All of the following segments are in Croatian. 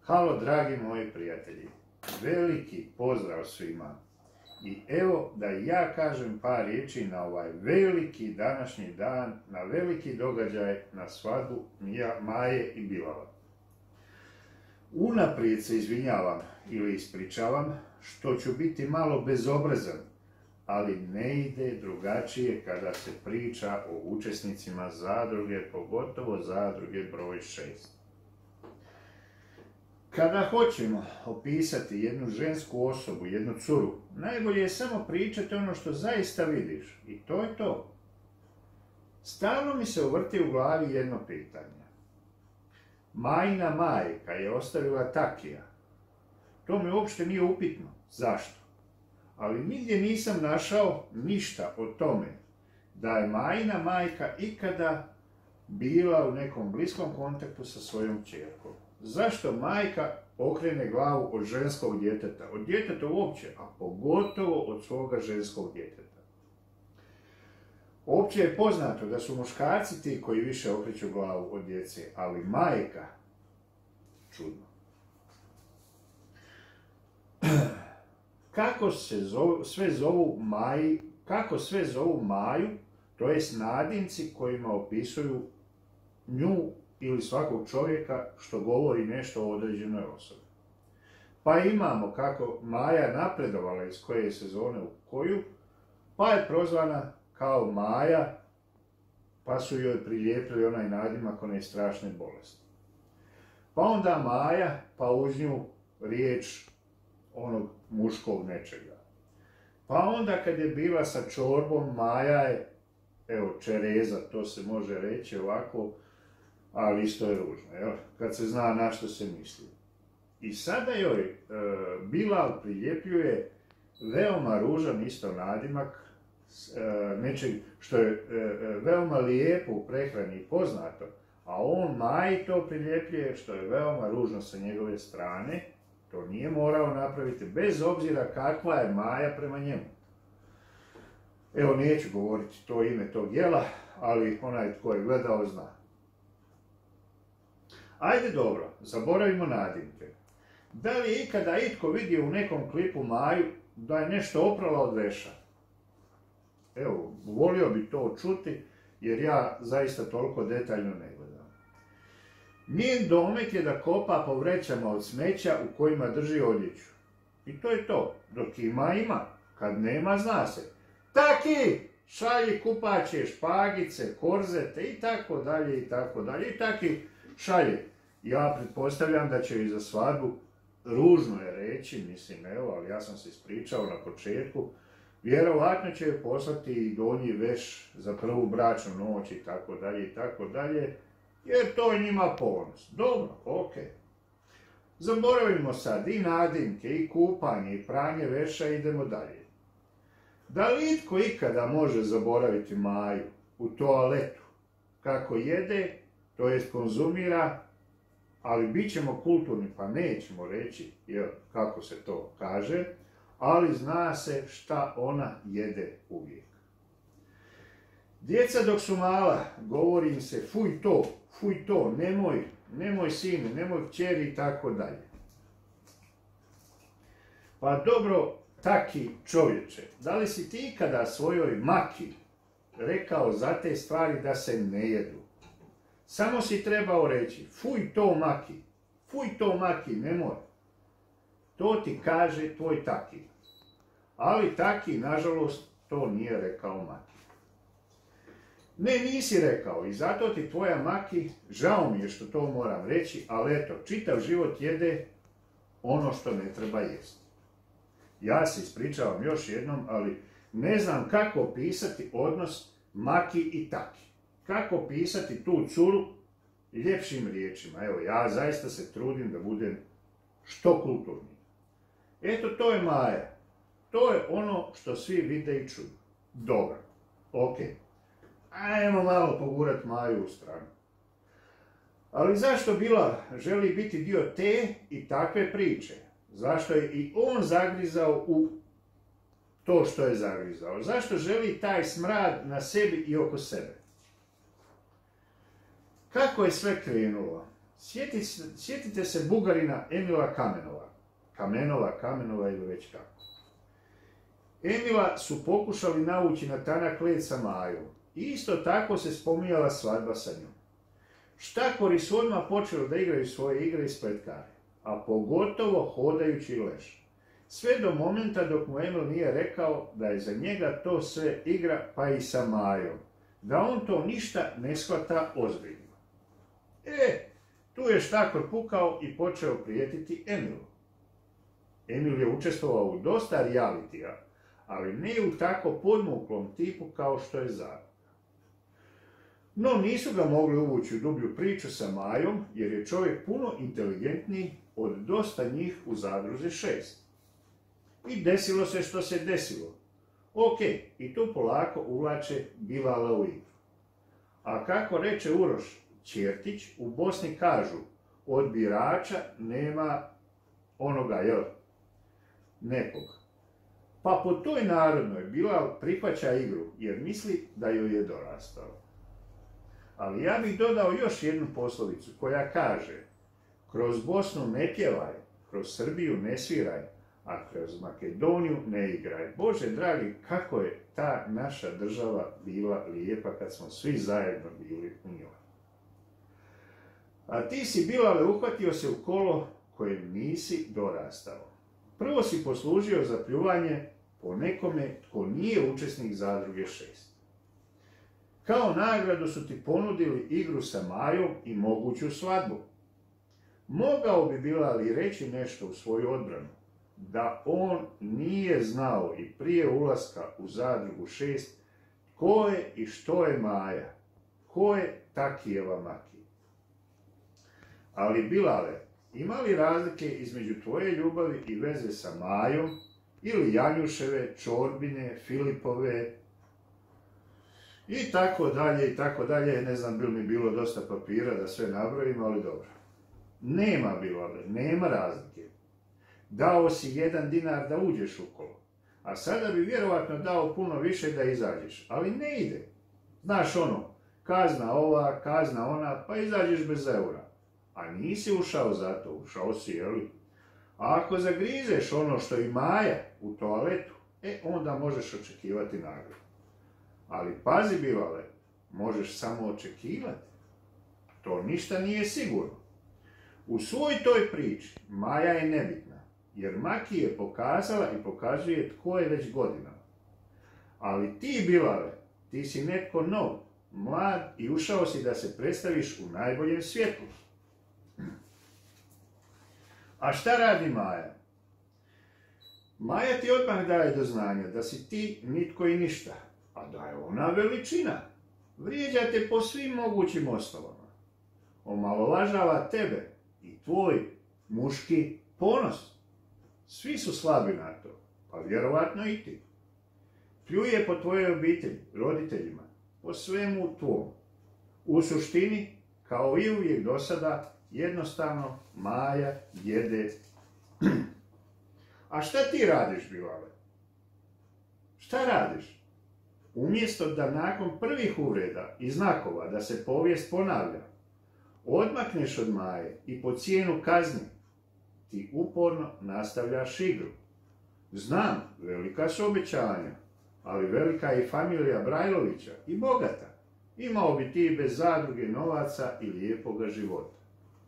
Halo dragi moji prijatelji, veliki pozdrav svima i evo da ja kažem par riječi na ovaj veliki današnji dan, na veliki događaj, na svadbu Maje i Bilala. Unaprijed se izvinjavam ili ispričavam što ću biti malo bezobrazan, ali ne ide drugačije kada se priča o učesnicima zadruge, pogotovo zadruge broj 6. Kada hoćemo opisati jednu žensku osobu, jednu curu, najbolje je samo pričati ono što zaista vidiš i to je to. Stalno mi se uvrti u glavi jedno pitanje. Majina majka je ostavila Takija. To mi uopšte nije upitno. Zašto? Ali nigdje nisam našao ništa o tome da je Majina majka ikada bila u nekom bliskom kontaktu sa svojom kćerkom. Zašto majka okrene glavu od ženskog djeteta? Od djeteta uopće, a pogotovo od svoga ženskog djeteta. Opće je poznato da su muškarci ti koji više okreću glavu od djece, ali majka, čudno. Kako sve zovu Maju, to jest nadimci kojima opisuju nju ili svakog čovjeka što govori nešto o određenoj osobi. Pa imamo kako Maja napredovala iz koje sezone u koju, pa je prozvana kao Maja, pa su joj prilijepili onaj nadimak one strašne bolesti. Pa onda Maja, pa uz nju riječ onog muškog nečega. Pa onda kad je bila sa čorbom, Maja je, evo, čereza, to se može reći ovako, ali isto je ružno, jel? Kad se zna na što se misli. I sada joj Bilal priljepljuje veoma ružan isto nadimak, nečeg što je veoma lijepo u prehrani i poznato, a on Maji to priljepljuje što je veoma ružno sa njegove strane. To nije morao napraviti, bez obzira kakva je Maja prema njemu. Evo, neću govoriti to ime tog djela, ali onaj tko je gledao zna. Ajde dobro, zaboravimo nadimke. Da li je ikada itko vidio u nekom klipu Maju da je nešto oprala od veša? Evo, volio bi to čuti, jer ja zaista toliko detaljno ne gledam. Njen domet je da kopa po vrećama od smeća u kojima drži odjeću. I to je to. Dok ima, kad nema zna se. Taki, šalji kupaće, špagice, korzete i tako dalje i tako dalje. I taki šalje. Ja pretpostavljam da će i za svadbu, ružno je reći, mislim, evo, ali ja sam se ispričao na početku, vjerovatno će joj poslati i donji veš za prvu bračnu noć i tako dalje, jer to je njima ponos. Dobro, okej. Zaboravimo sad i nadimke, i kupanje, i pranje veša, idemo dalje. Da li itko ikada može zaboraviti Maju u toaletu, kako jede, to jest konzumira, ali bit ćemo kulturni pa nećemo reći kako se to kaže, ali zna se šta ona jede uvijek. Djeca dok su mala, govori im se fuj to, nemoj sine, nemoj kćeri i tako dalje. Pa dobro, taki čovječe, da li si ti ikada svojoj maki rekao za te stvari da se ne jedu? Samo si trebao reći, fuj to maki, nemoj. To ti kaže tvoj taki. Ali taki, nažalost, to nije rekao maki. Ne, nisi rekao i zato ti tvoja maki, žao mi je što to moram reći, ali eto, čitav život jede ono što ne treba jesti. Ja se ispričavam još jednom, ali ne znam kako opisati odnos maki i taki. Kako opisati tu curu ljepšim riječima. Evo, ja zaista se trudim da budem što kulturniji. Eto, to je Maja. To je ono što svi vide i čuju. Dobro, okej. Ajmo malo pogurat Maju u stranu. Ali zašto Bilal želi biti dio te i takve priče? Zašto je i on zagrizao u to što je zagrizao? Zašto želi taj smrad na sebi i oko sebe? Kako je sve krenulo? Sjetite se Bugarina Emila Kamenova ili već kako. Emila su pokušali navući na tanak led sa Majom. Isto tako se spominjala svadba sa njom. Štakori su odmah počeli da igraju svoje igre i spletkare, a pogotovo hodajući leš. Sve do momenta dok mu Emil nije rekao da je za njega to sve igra pa i sa Majom, da on to ništa ne shvata ozbiljno. Tu je štakor pukao i počeo prijetiti Emilu. Emil je učestvovao u dosta realitija, ali ne u tako podmuklom tipu kao što je Zara. No nisu ga mogli uvući u dublju priču sa Majom, jer je čovjek puno inteligentniji od dosta njih u zadruzi 6. I desilo se što se desilo. I tu polako uvlače Bilala u igru. A kako reče Uroš Čertić, u Bosni kažu, od birača nema onoga, nekog. Pa po toj narodnoj Bilal prihvaća igru, jer misli da joj je dorastao. Ali ja bih dodao još jednu poslovicu koja kaže: kroz Bosnu ne pjevaj, kroz Srbiju ne sviraj, a kroz Makedoniju ne igraj. Bože dragi, kako je ta naša država bila lijepa kad smo svi zajedno bili u njoj. A ti si, Bilale, uhvatio se u kolo kojem nisi dorastao. Prvo si poslužio za pljuvanje po nekome tko nije učesnik zadruge 6. Kao nagradu su ti ponudili igru sa Majom i moguću svadbu. Mogao bi Bilal reći nešto u svoju odbranu, da on nije znao i prije ulaska u zadrugu 6 ko je i što je Maja, ko je Takijeva Maki. Ali Bilale, ima li razlike između tvoje ljubavi i veze sa Majom ili Janjuševe, Čorbine, Filipove i tako dalje, ne znam, bi mi bilo dosta papira da sve nabrojim, ali dobro. Nema, Bilale, nema razlike. Dao si 1 dinar da uđeš u kolo, a sada bi vjerovatno dao puno više da izađeš, ali ne ide. Znaš ono, kazna ova, kazna ona, pa izađeš bez eura. A nisi ušao za to, ušao si, jeli? A ako zagrizeš ono što i Maja u toaletu, onda možeš očekivati nagradu. Ali pazi, Bilale, možeš samo očekivati. To ništa nije sigurno. U svoj toj priči Maja je nebitna, jer Maki je pokazala i pokazuje tko je već godinama. Ali ti, Bilale, ti si netko nov, mlad i ušao si da se predstaviš u najboljem svjetlu. A šta radi Maja? Maja ti odmah daje do znanja da si ti nitko i ništa, a da je ona veličina. Vrijeđa te po svim mogućim osnovama. Omalovažava tebe i tvoj muški ponos. Svi su slabi na to, pa vjerovatno i ti. Pljuje po tvojoj obitelji, roditeljima, po svemu tvom. U suštini, kao i uvijek do sada, jednostavno Maja jede. A šta ti radiš, Bilale? Šta radiš? Umjesto da nakon prvih uvreda i znakova da se povijest ponavlja, odmakneš od Maje i po cijenu kazni, ti uporno nastavljaš igru. Znam, velika su obećanja, ali velika je i familija Brajlovića i bogata. Imao bi ti bez zadruge novaca i lijepoga života.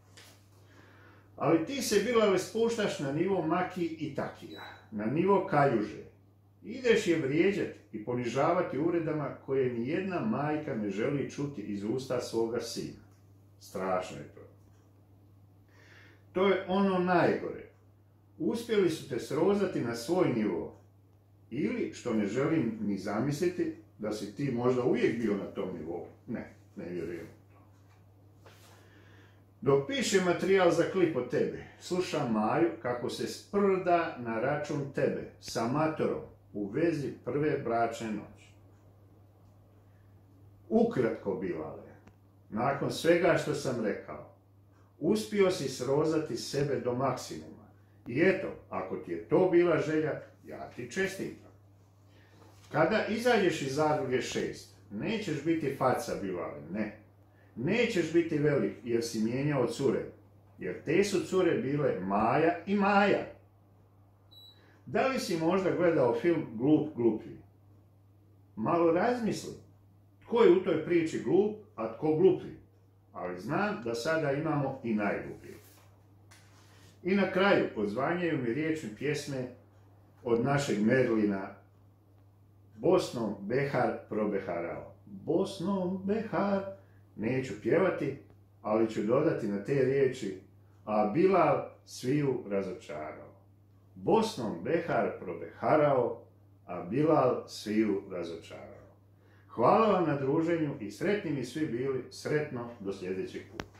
Ali ti se, Bilale, spuštaš na nivo Maki i Takija, na nivo Kaljuže. Ideš je vrijeđati i ponižavati uvredama koje nijedna majka ne želi čuti iz usta svoga sina. Strašno je to. To je ono najgore. Uspjeli su te srozati na svoj nivo. Ili, što ne želim ni zamisliti, da si ti možda uvijek bio na tom nivou. Ne vjerujem. Dok pišem materijal za klip o tebi, slušam Maju kako se sprda na račun tebe sa matorom u vezi prve bračne noći. Ukratko, Bilale, nakon svega što sam rekao, uspio si srozati sebe do maksimuma. I eto, ako ti je to bila želja, ja ti čestitam. Kada izađeš iz zadruge 6, nećeš biti faca, Bilale, ne. Nećeš biti velik jer si mijenjao cure, jer te su cure bile Maja i Maja. Da li si možda gledao film Glup gluplji? Malo razmisli, tko je u toj priči glup, a tko gluplji? Ali znam da sada imamo i najgluplji. I na kraju odzvanjaju mi riječne pjesme od našeg Merlina. Bosnom Behar probeharao. Bosnom Behar, neću pjevati, ali ću dodati na te riječi, a Bilal sviju razočarao. Bosnom Behar probeharao, a Bilal sviju razočarao. Hvala vam na druženju i sretni mi svi bili, sretno do sljedećeg puta.